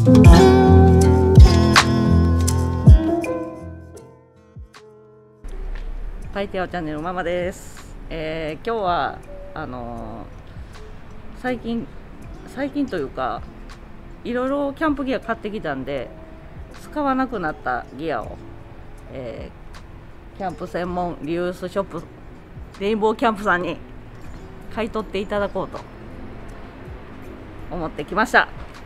パイティアチャンネルママです。今日は最近というかいろいろキャンプギア買ってきたんで、使わなくなったギアを、キャンプ専門リユースショップレインボーキャンプさんに買い取っていただこうと思ってきました。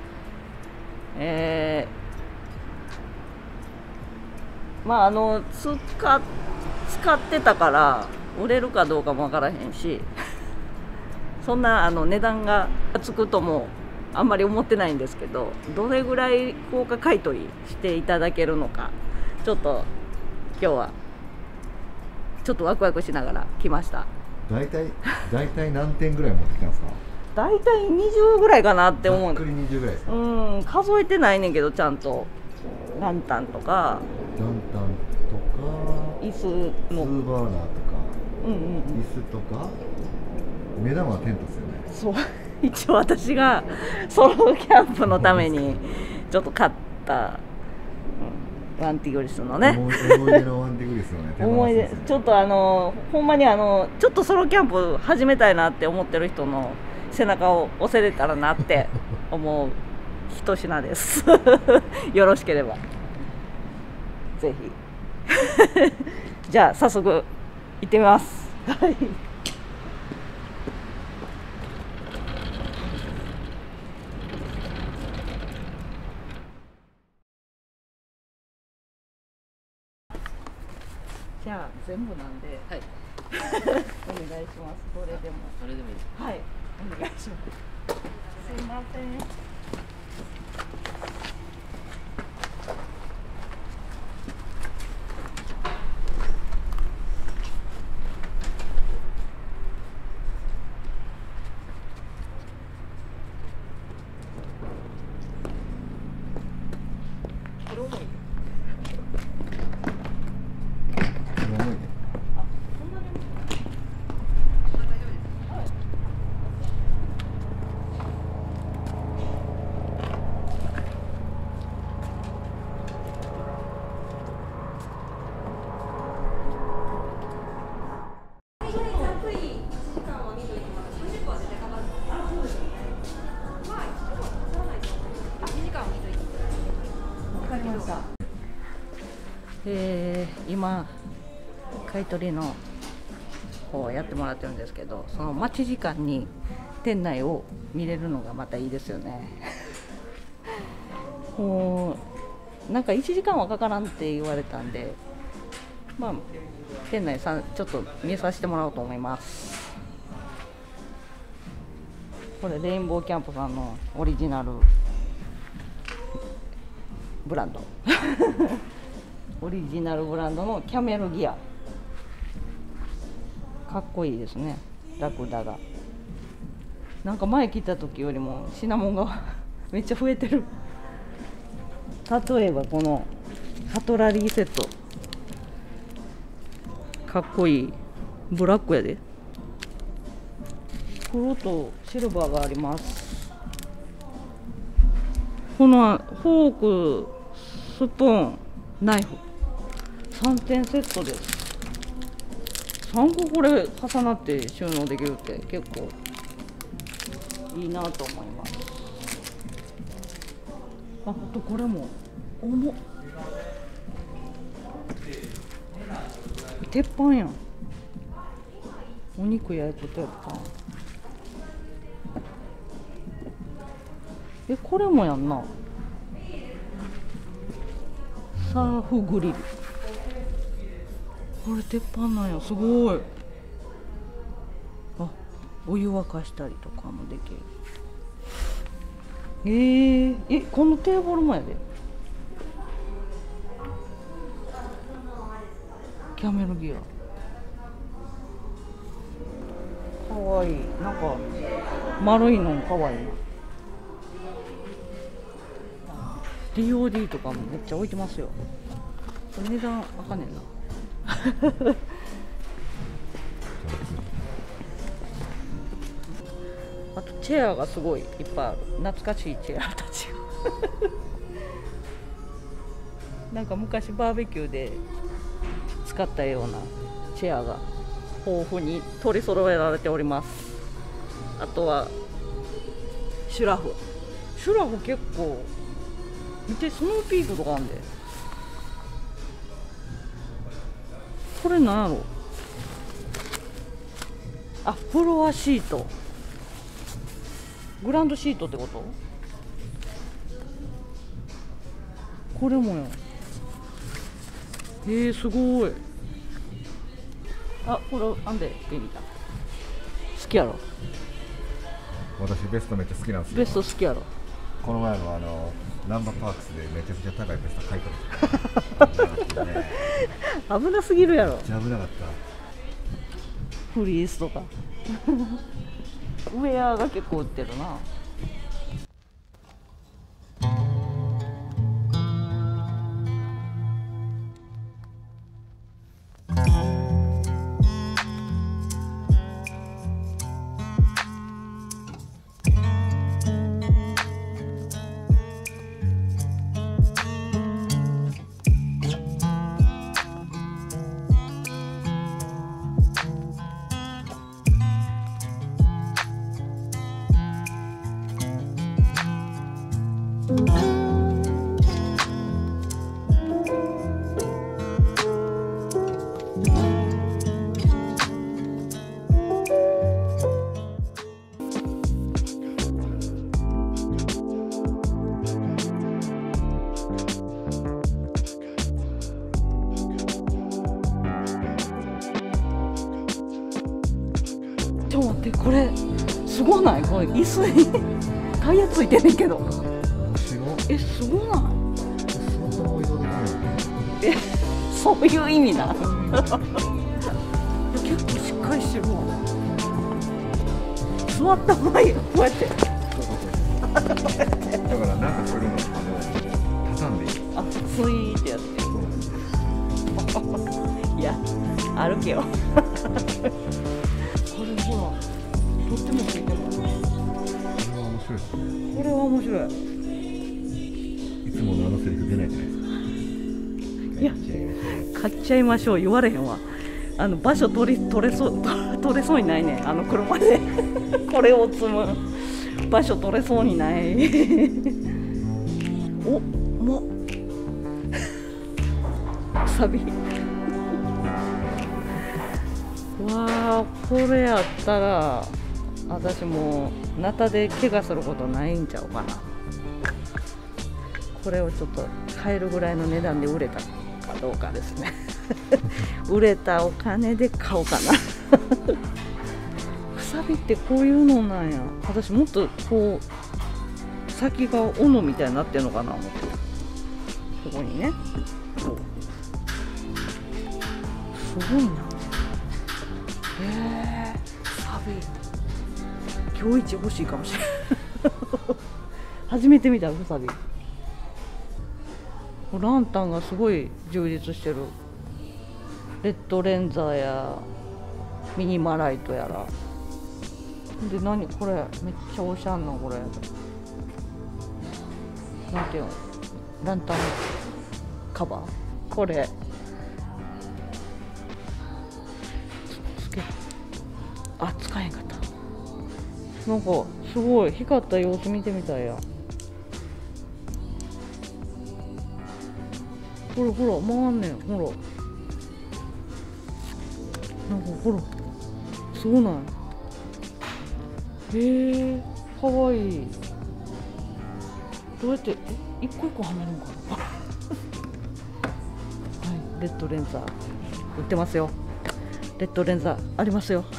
使ってたから売れるかどうかもわからへんし、そんな値段がつくともあんまり思ってないんですけど、どれぐらい高価買い取りしていただけるのか、ちょっと今日はちょっとワクワクしながら来ました。 だいたい何点ぐらい持ってきたんですか？ だいたい20ぐらいかなって思う。 ざっくり20ぐらいですか？ 数えてないねんけど、ちゃんとランタンとか椅子もツーバーナーとか、椅子とか、目玉はテントですよね。 そう、一応私がソロキャンプのためにちょっと買ったワンティグリスのね、 思い出のワンティグリスのね、 思い出、ちょっとほんまにちょっとソロキャンプ始めたいなって思ってる人の背中を押せれたらなって思う一品ですよろしければぜひじゃあ早速行ってみます。はいじゃあ全部なんで、はい、お願いします。どれでも。 それでもいいです。 はい、お願いします。すいません。今買い取りの方をやってもらってるんですけど、その待ち時間に店内を見れるのがまたいいですよねもうなんか1時間はかからんって言われたんで、店内ちょっと見させてもらおうと思います。これレインボーキャンプさんのオリジナルブランドオリジナルブランドのキャメルギア、かっこいいですね。ラクダがなんか前来た時よりも品物がめっちゃ増えてる。例えばこのカトラリーセット、かっこいいブラックやで、黒とシルバーがあります。このフォーク、スプーン、ナイフ3点セットです。3個これ重なって収納できるって結構いいなと思います。あとこれも重っ、鉄板やん。お肉焼いて鉄板。これもやんな。サーフグリル、これ鉄板なんや、すごい。あ、お湯沸かしたりとかもできる。このテーブルもやで。キャメルギア、かわいい。なんか丸いのかわいいな。DOD とかもめっちゃ置いてますよ。これ値段あかんねんなあとチェアがすごいいっぱいある。懐かしいチェアたちがなんか昔バーベキューで使ったようなチェアが豊富に取り揃えられております。あとはシュラフ結構見て、スノーピークとかあんで、これなんやろ。あ、フロアシート、グランドシートってこと。これもや、すごい。あ、これあんでビビた好きやろ。 私ベストめっちゃ好きなんですよ。 ベスト好きやろ。 この前のナンバーパークスでめちゃくちゃ高いベスト買い取れた。 危なすぎるやろ。 めっちゃ危なかった。 フリースとかウェアが結構売ってるな。ちょっと待って、これすごない？これ椅子にタイヤついてんねんけど。 面白い。 すごない？ そういうことだね。 そういう意味な。結構しっかりしてるわ。座った方がいいよ、こうやって。 だからなんかこれも畳んでいい。 あ、スイーってやって。いや、歩けよ。これほら、とってもついてる。これは面白い。 いつものあのセリフ出ないじゃないですか。 いや、買っちゃいましょう言われへんわ。場所取れそうにないね。車でこれを積む場所取れそうにない。お、もサビ。わあ、これやったら私もうナタで怪我することないんちゃうかな。これをちょっと買えるぐらいの値段で売れたかどうかですね。売れたお金で買おうかな。くさびってこういうのなんや。私もっとこう先が斧みたいになってるのかな思って、ここにね。すごいな。サビ今日一欲しいかもしれない。初めて見たくさび。ランタンがすごい充実してる。レッドレンザーやミニマライトやらで、何これめっちゃおしゃんな。これなんていうの、ランタンカバー。これ使えへんかった。なんかすごい光った様子見てみたいや。ほらほら回んねん。ほらなんかほらすごない？かわいい。どうやって一個一個はめるんかな。はい、レッドレンザー売ってますよ。レッドレンザーありますよ。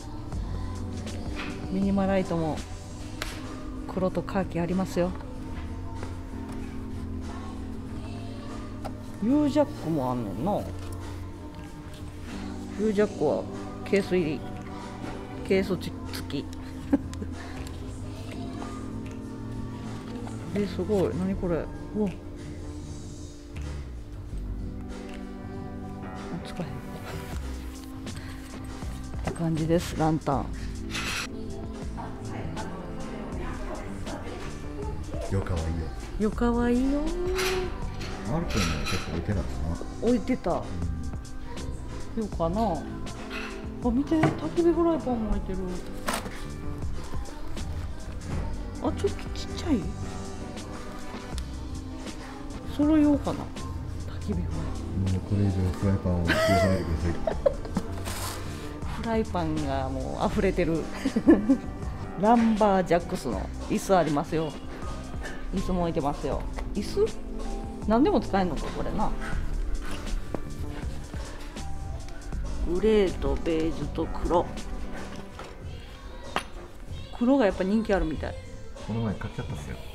ミニマライトも黒とカーキありますよ。Uジャックもあんねんな。Uジャックはケース入り、ケース付き。すごい。何これ。おっ、使えへんって感じです。ランタンよかわいいよ。 よかわいいよ。 アルペンの結構置いてないか置いてたよかな。あ、見て、焚き火フライパンも置いてる。あ、ちょっとちっちゃい。揃用かな。焚き火フライな。もうこれ以上フライパンを用意さないでください。 フライパンがもう溢れてる。ランバージャックスの椅子ありますよ。椅子も置いてますよ。椅子何でも使えるのかこれな。グレーとベージュと黒がやっぱ人気あるみたい。 この前買っちゃったっすよ。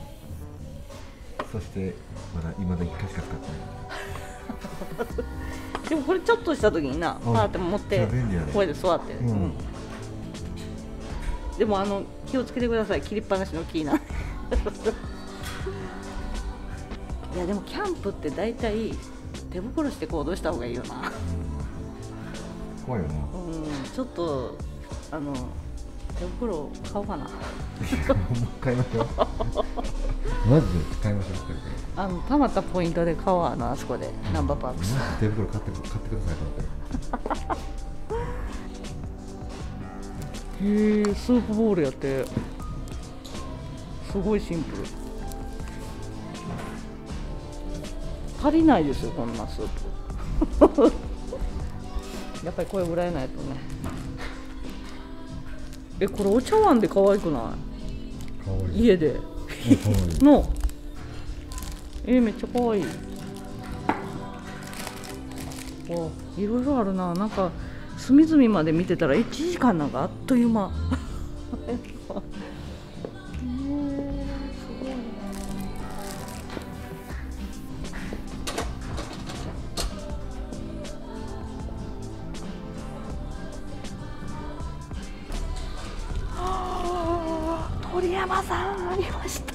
そしてまだ1回しか使ってない。 でもこれちょっとした時にな、パーって持ってこれで座って、でも気をつけてください、切りっぱなしの木なんで。いやでもキャンプって大体手袋して行動した方がいいよな。 怖いよな。 ちょっと手袋買おうかな。 買いましょう。マジで買いましょう。 たまったポイントで買おうあそこでナンバーパークス。 手袋買ってくださいと思って。 へえ、スープボールやって、すごいシンプル。足りないですよこんなスープ。やっぱりこれぐらいないとね。これお茶碗で可愛くない？ 可愛い。 家で。 可愛い。 の。めっちゃ可愛い。いろいろあるな。なんか隅々まで見てたら1時間なんかあっという間。すごい鳥山さんありました。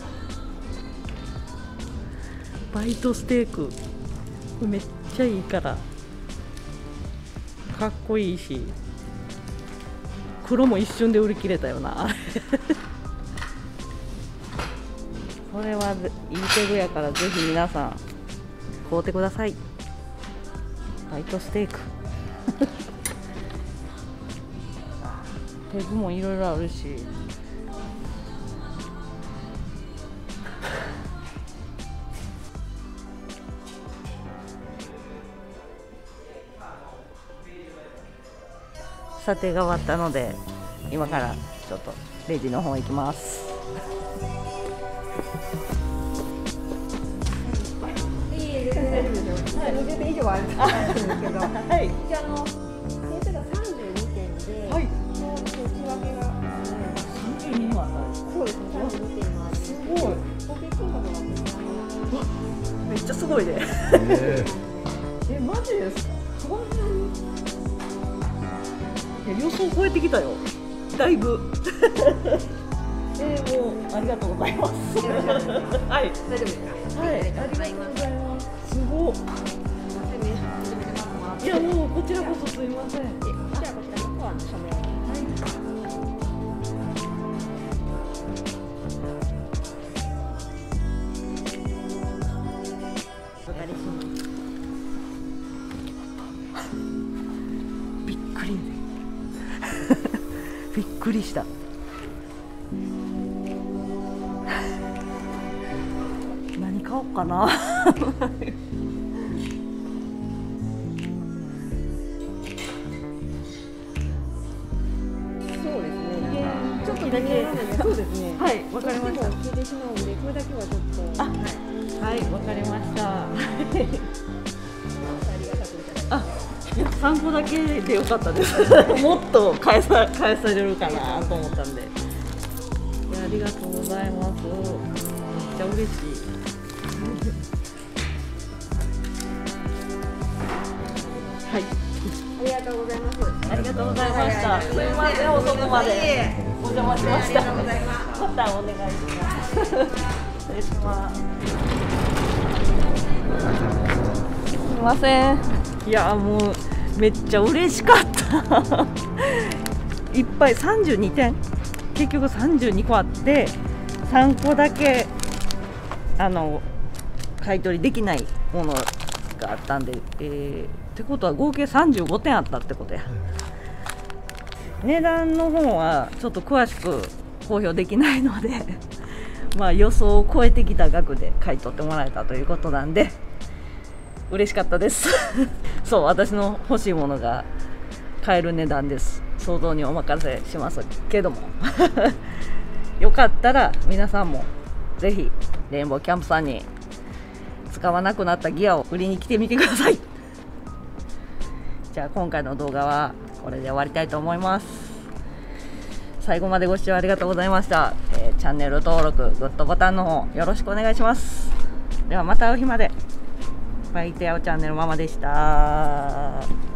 バイトステーク、これめっちゃいいから、かっこいいし、黒も一瞬で売り切れたよな。これはいいテグやから、ぜひ皆さん買うてください。バイトステーク。テグもいろいろあるし。査定が終わったので、今からちょっとレジの方行きます。 20点以上はあるんですけど、 はい。 一応点数が32点で、 はい。 内訳が 32もあったんですか？ そうですね、32点もある。すごい。 合計金額がめっちゃすごいで。マジですか？そんなに？予想超えてきたよ。だいぶ。もうありがとうございます。はい。 大丈夫ですか？ はい。ありがとうございます。すごい。いやもうこちらこそすいません。 じゃあこちらの方は署名。 お借りします。びっくり。びっくりした。何買おうかな。 そうですね。 ちょっとだけ。 そうですね。 はい、わかりました。 聞いてしまうんで、これだけはちょっと。 はい、わかりました。 ありがたくいただきます。 参考だけでよかったです。もっと返されるかなと思ったんで。いや、ありがとうございます。めっちゃ嬉しい。はい。 ありがとうございます。 ありがとうございました。すみません、遅くまでお邪魔しました。またお願いします。失礼します。すみません。いやもうめっちゃ嬉しかった。いっぱい32点、結局32個あって3個だけ買い取りできないものがあったんで、ってことは合計35点あったってことや。値段の方はちょっと詳しく公表できないのでまあ予想を超えてきた額で買い取ってもらえたということなんで嬉しかったですそう私の欲しいものが買える値段です。想像にお任せしますけどもよかったら皆さんもぜひレインボーキャンプさんに使わなくなったギアを売りに来てみてください。じゃあ今回の動画はこれで終わりたいと思います。最後までご視聴ありがとうございました。チャンネル登録、グッドボタンの方よろしくお願いします。ではまた会う日まで。バイテアオチャンネルママでした。